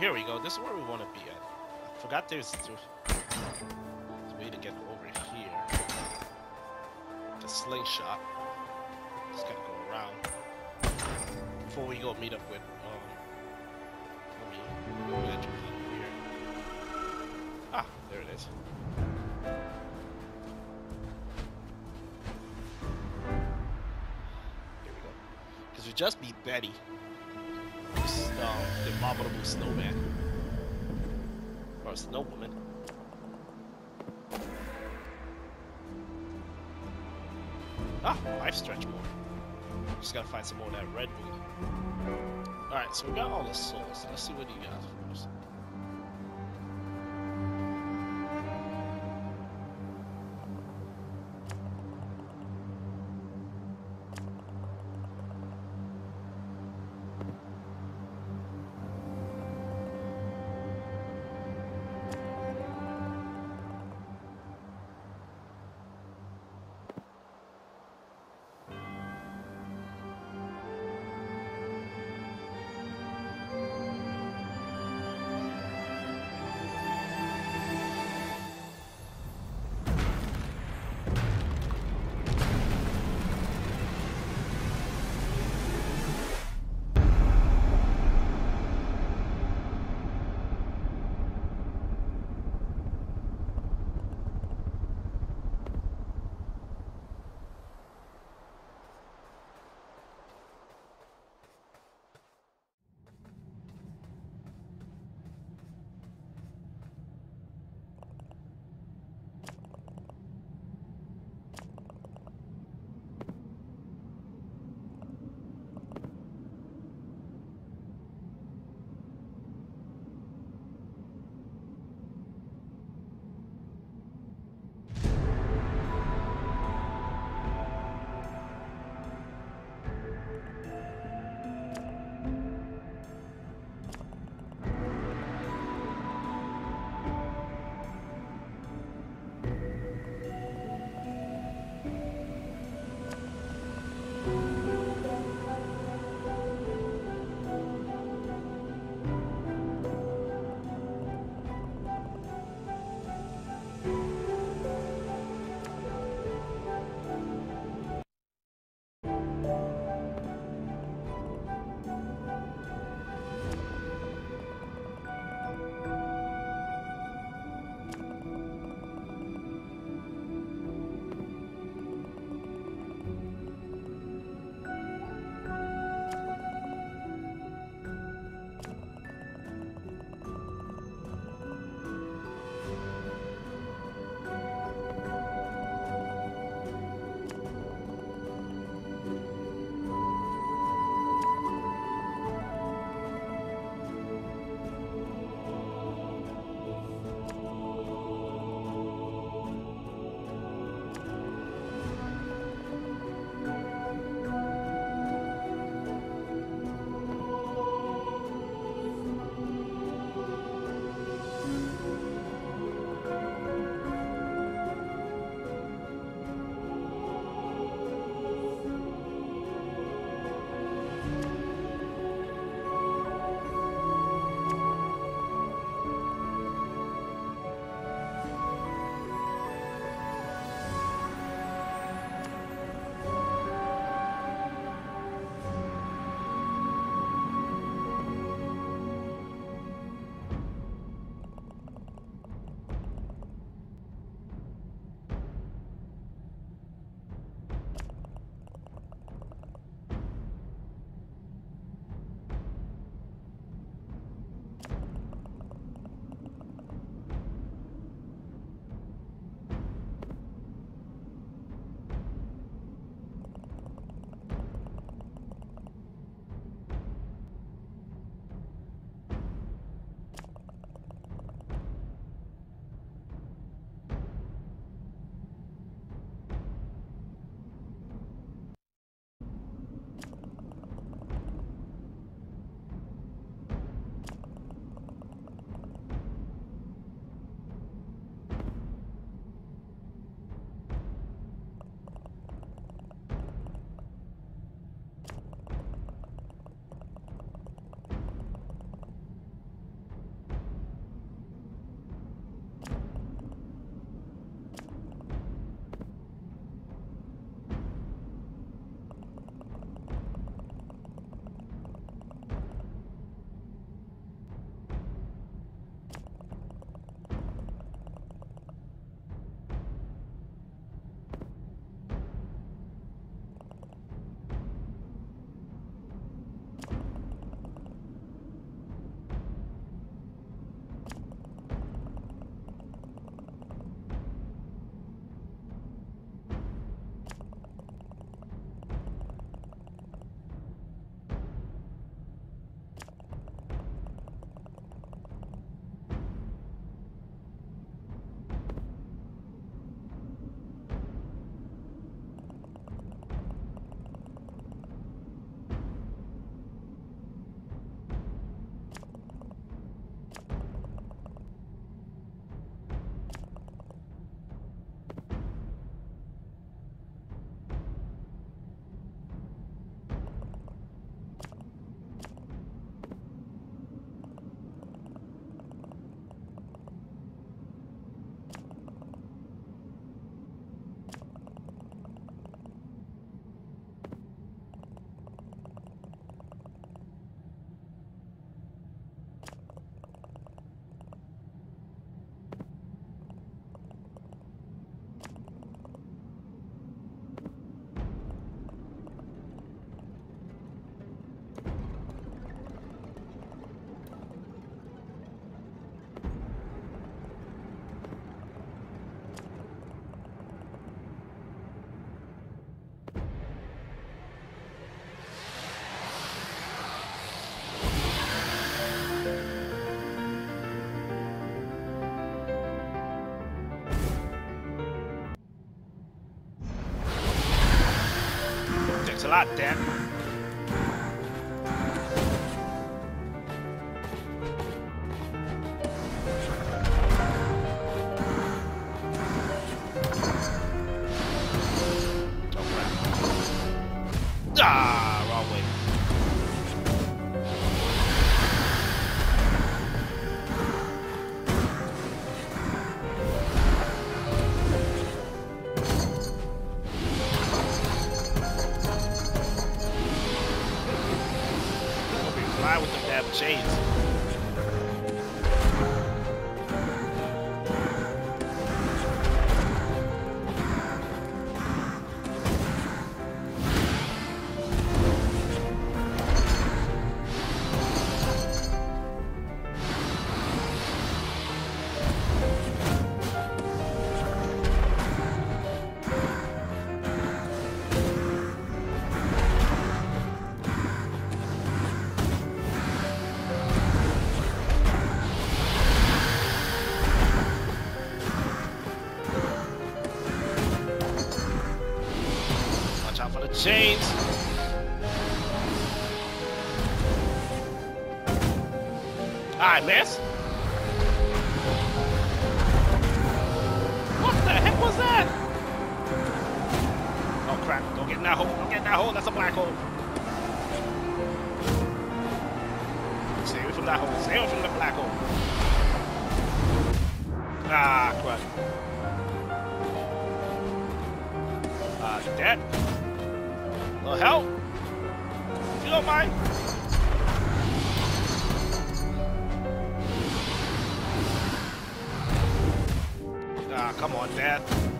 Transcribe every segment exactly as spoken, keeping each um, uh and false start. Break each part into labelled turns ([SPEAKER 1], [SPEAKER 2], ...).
[SPEAKER 1] here we go. This is where we want to be at. I forgot there's, there's a way to get over here. The slingshot. Just gotta go around before we go meet up with. Um, let me let you here. Ah, there it is. Here we go. Because we just beat Betty. Um, the abominable snowman. Or snowwoman. Ah, life stretch more. Just gotta find some more of that red moon. Alright, so we got all the souls. Let's see what he got first. a lot, Dan. Ah, wrong way. I'll be flying with them damn chains. Chains. I miss. What the heck was that? Oh crap! Don't get in that hole! Don't get in that hole! That's a black hole. Stay away from that hole! Stay away from the black hole! Ah crap! Ah, uh, dead. A little help, if you don't mind. Ah, come on, Dad.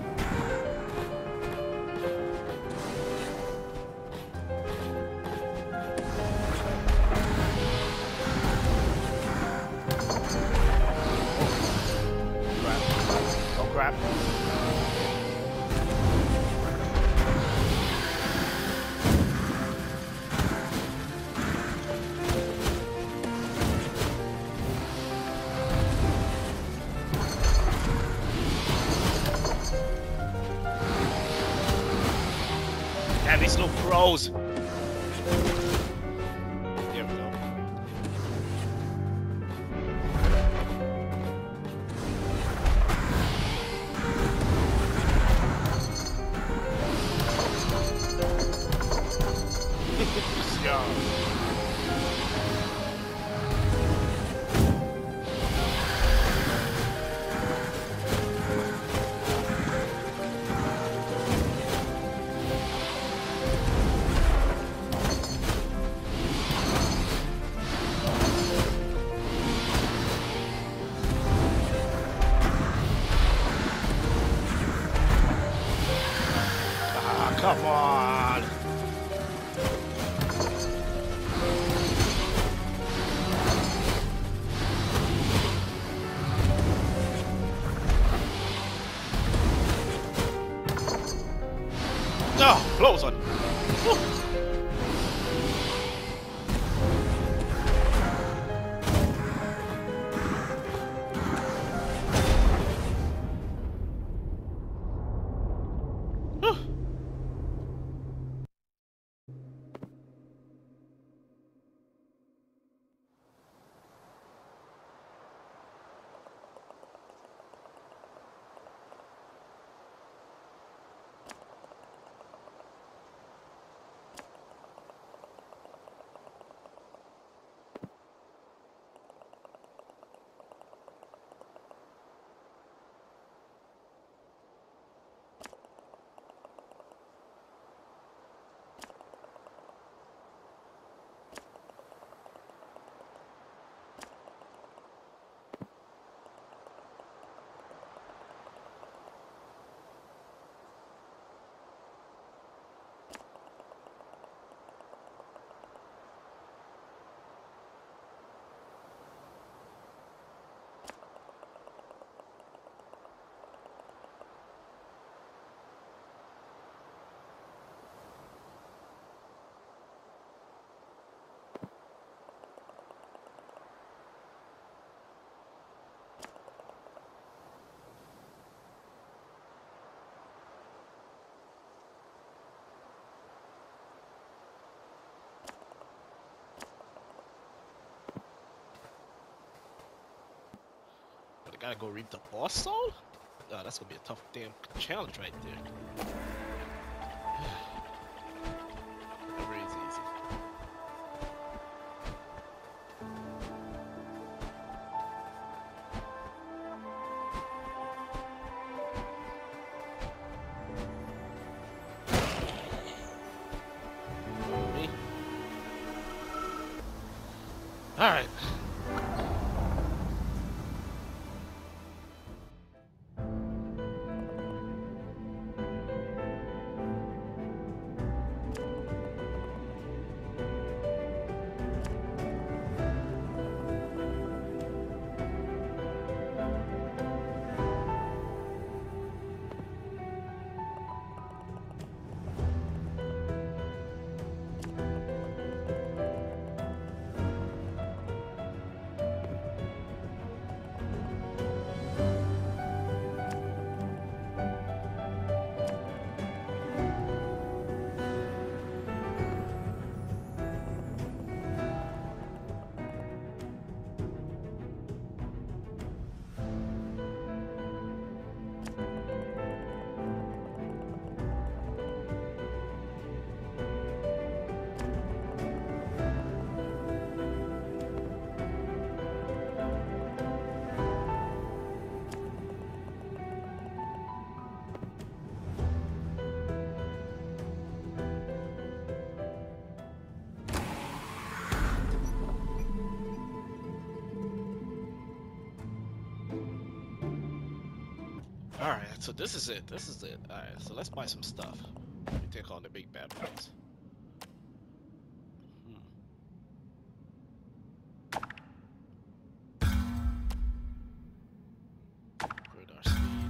[SPEAKER 1] Crap. Oh, crap. Damn, these little crows. There we go. Yeah. Come on! No, oh, close one. Woo. gotta go read the boss soul? Oh, that's gonna be a tough damn challenge right there. Never is easy. Me? Alright. Alright, so this is it. This is it. Alright, so let's buy some stuff. Let me take on the big bad boys. Hmm. Upgrade our speed.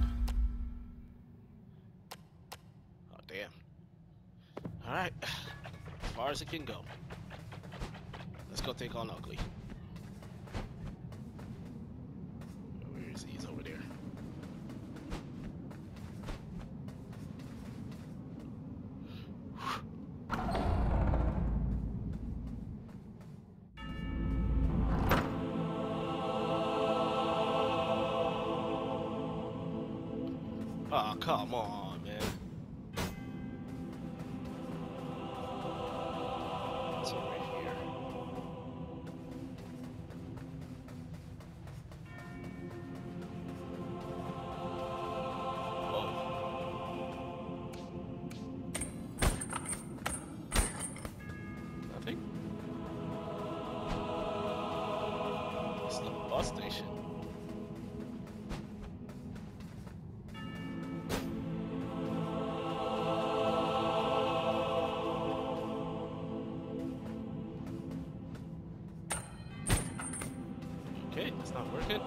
[SPEAKER 1] Oh, damn. Alright. As far as it can go. Let's go take on Ugly. Where is he? He's over there. Oh, come on, man. It's over here. Whoa. Nothing? It's the bus station. Okay, it's not working.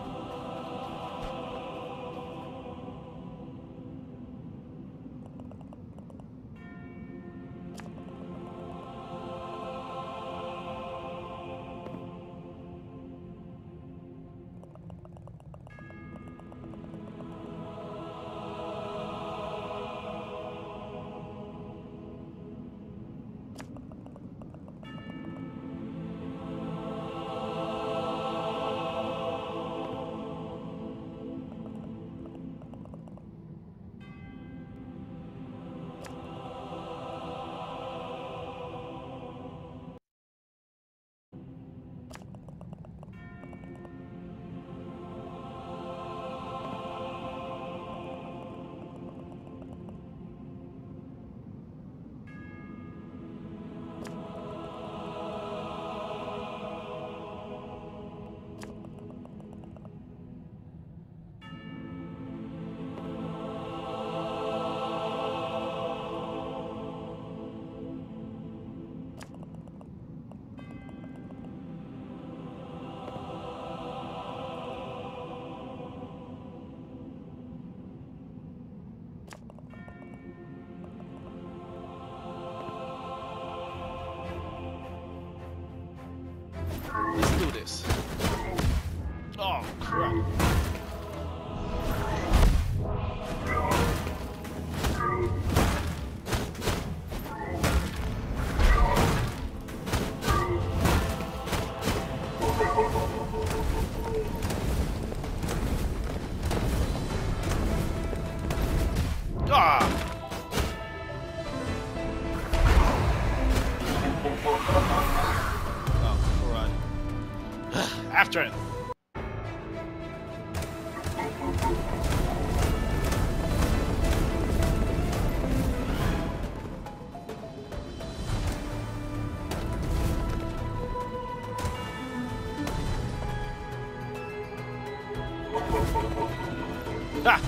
[SPEAKER 1] Let's do this. Oh, crap. after it. Ah!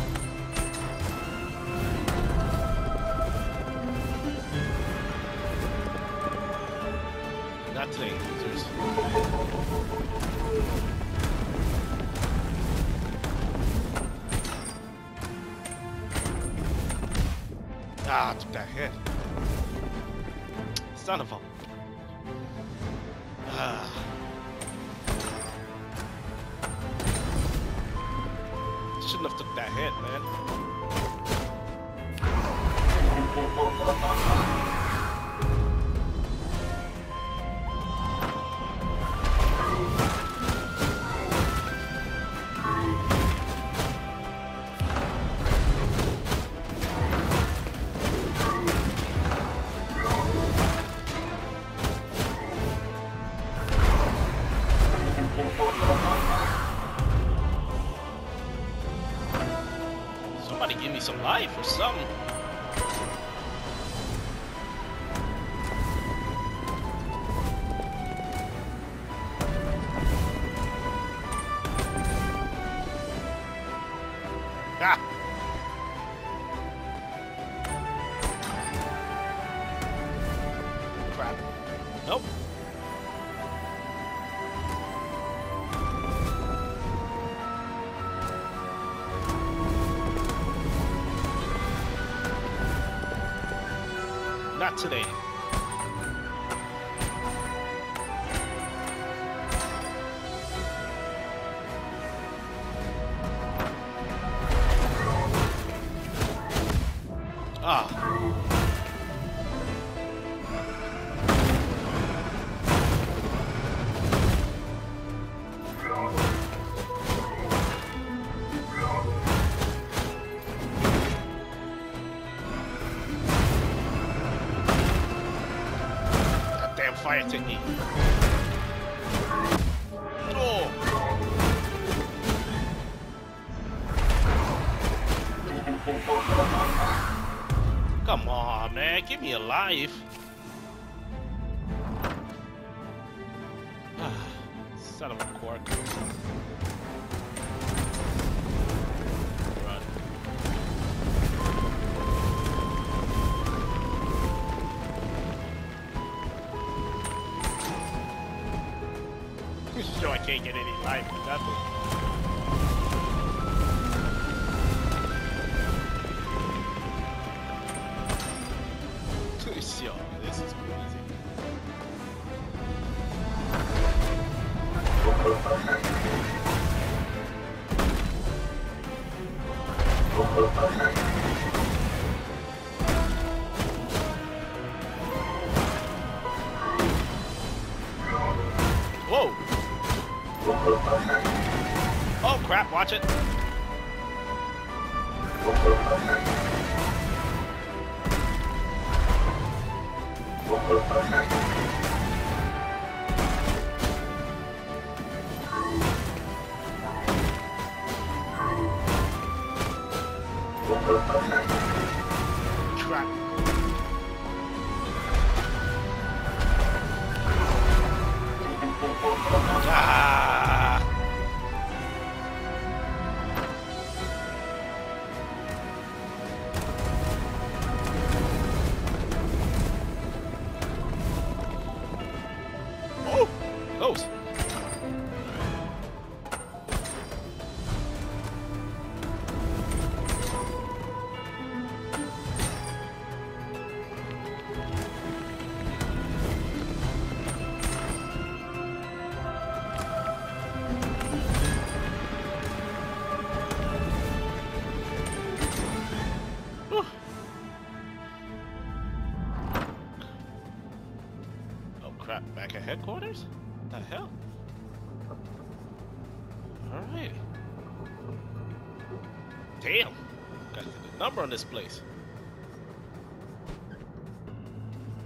[SPEAKER 1] Not today, losers. Ah, took that hit. Son of a... Ah. Shouldn't have took that hit, man. Somebody give me some life or something. Ah! Crap. Nope. Not today. Ah. Fire technique. Oh. Come on, man. Give me a life. Son of a cork. Run. Sure, I can't get any life with nothing. Yo, this is crazy. Whoa! Oh crap, watch it! Crap. Ah. Oh, close. Back at headquarters? What the hell? Alright. Damn! Got the number on this place.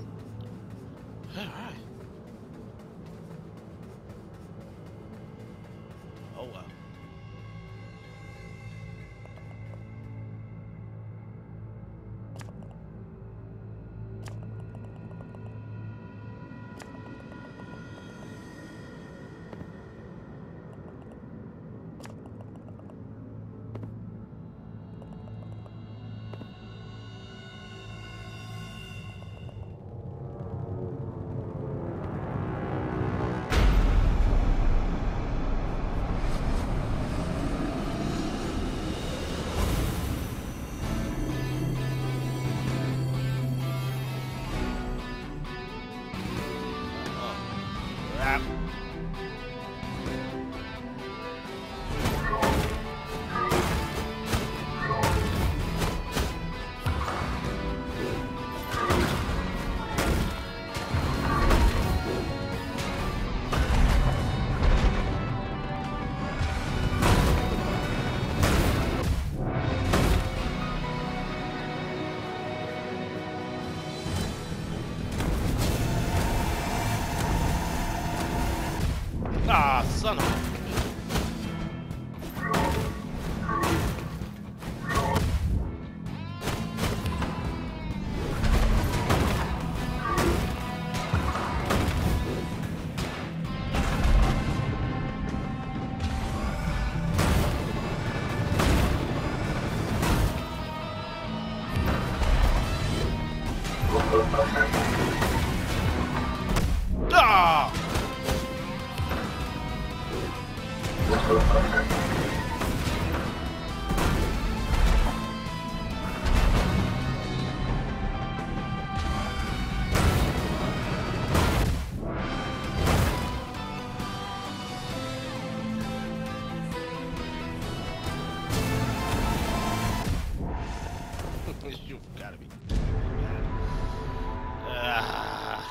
[SPEAKER 1] Alright. crap. Ah, son of a... Ah! You've gotta be kidding me, man. Ah.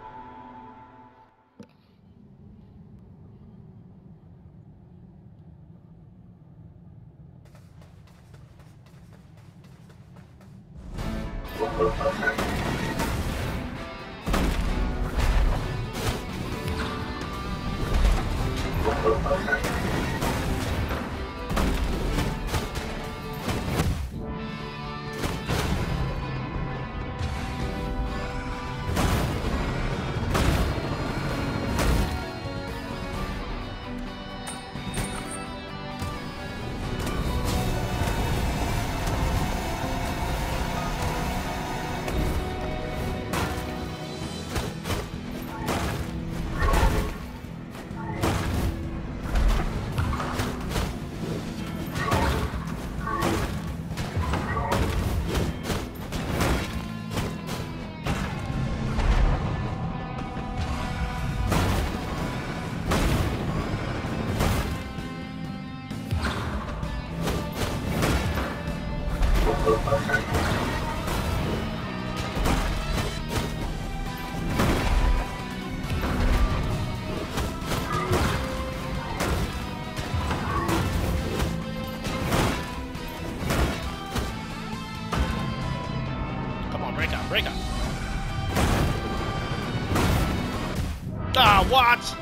[SPEAKER 1] Break up. Ah, what?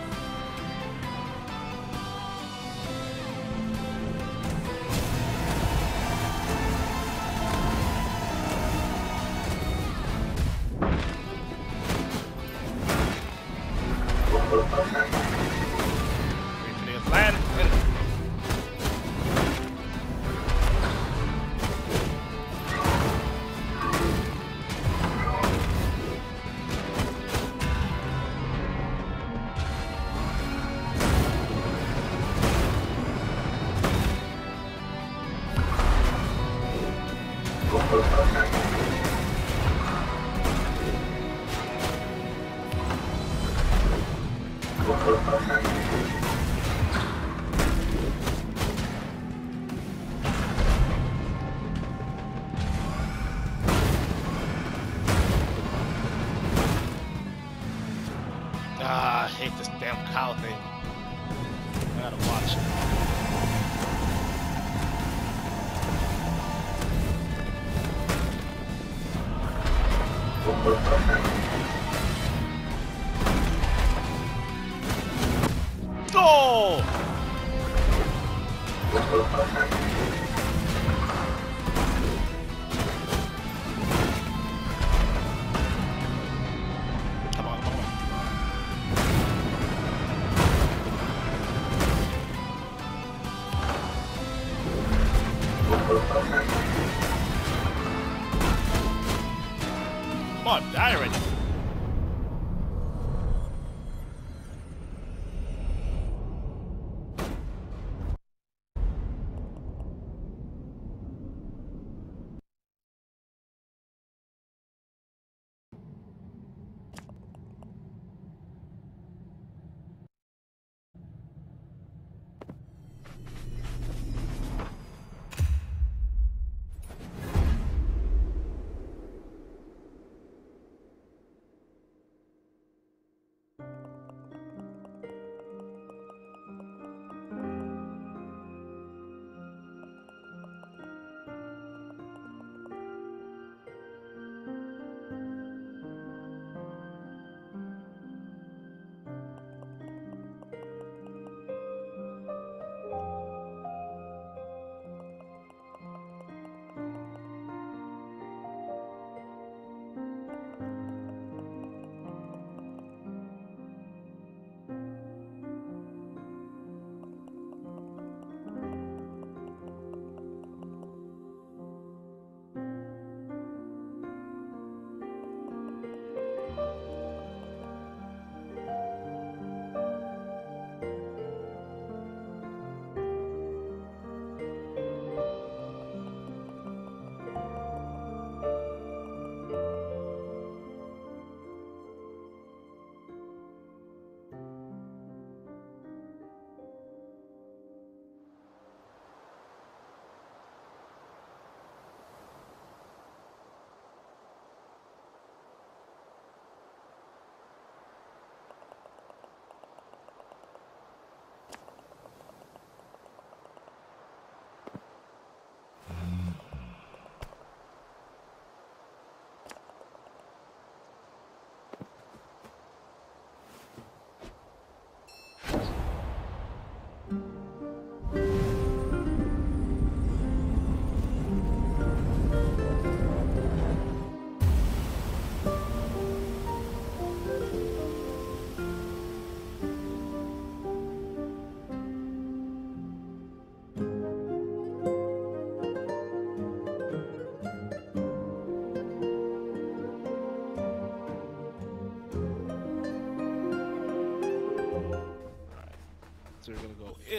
[SPEAKER 1] Wait for the land. Ah, I hate this damn cow thing. I gotta watch it. Go! Come on, come on. Come on, die already.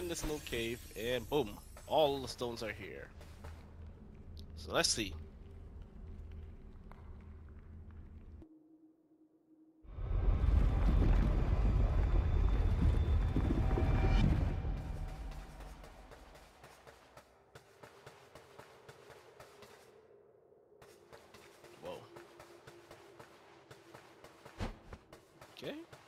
[SPEAKER 1] in this little cave, and boom, all the stones are here. So let's see. Whoa. Okay.